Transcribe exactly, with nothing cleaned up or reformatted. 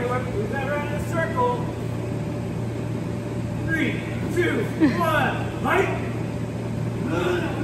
right, move that around in a circle. Three, two, one, light.